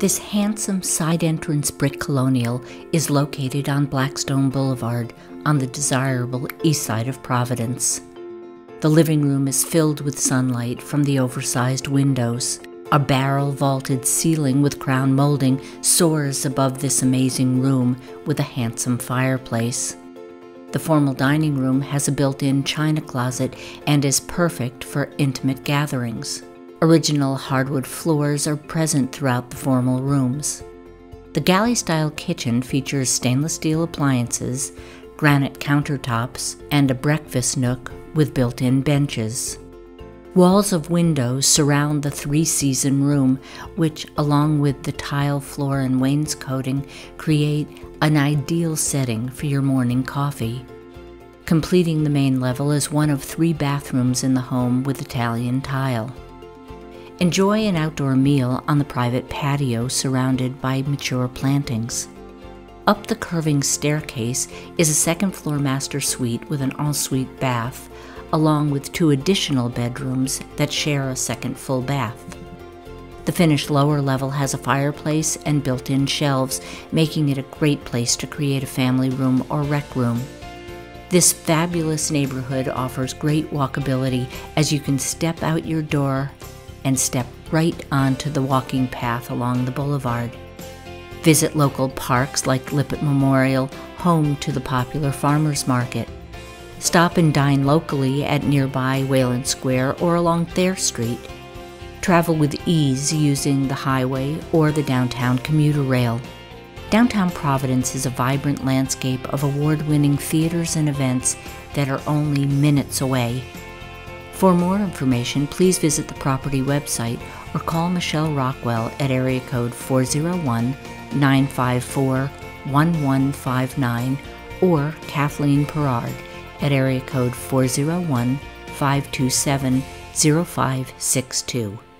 This handsome side entrance brick Colonial is located on Blackstone Boulevard on the desirable East Side of Providence. The living room is filled with sunlight from the oversized windows. A barrel-vaulted ceiling with crown molding soars above this amazing room with a handsome fireplace. The formal dining room has a built-in china closet and is perfect for intimate gatherings. Original hardwood floors are present throughout the formal rooms. The galley-style kitchen features stainless steel appliances, granite countertops, and a breakfast nook with built-in benches. Walls of windows surround the three-season room, which, along with the tile floor and wainscoting, create an ideal setting for your morning coffee. Completing the main level is one of 3 bathrooms in the home with Italian tile. Enjoy an outdoor meal on the private patio surrounded by mature plantings. Up the curving staircase is a second-floor master suite with an ensuite bath, along with 2 additional bedrooms that share a second full bath. The finished lower level has a fireplace and built-in shelves, making it a great place to create a family room or rec room. This fabulous neighborhood offers great walkability as you can step out your door and step right onto the walking path along the boulevard. Visit local parks like Lippert Memorial, home to the popular farmers market. Stop and dine locally at nearby Wayland Square or along Thayer Street. Travel with ease using the highway or the downtown commuter rail. Downtown Providence is a vibrant landscape of award-winning theaters and events that are only minutes away. For more information, please visit the property website or call Michelle Rockwell at area code 401-954-1159 or Kathleen Perard at area code 401-527-0562.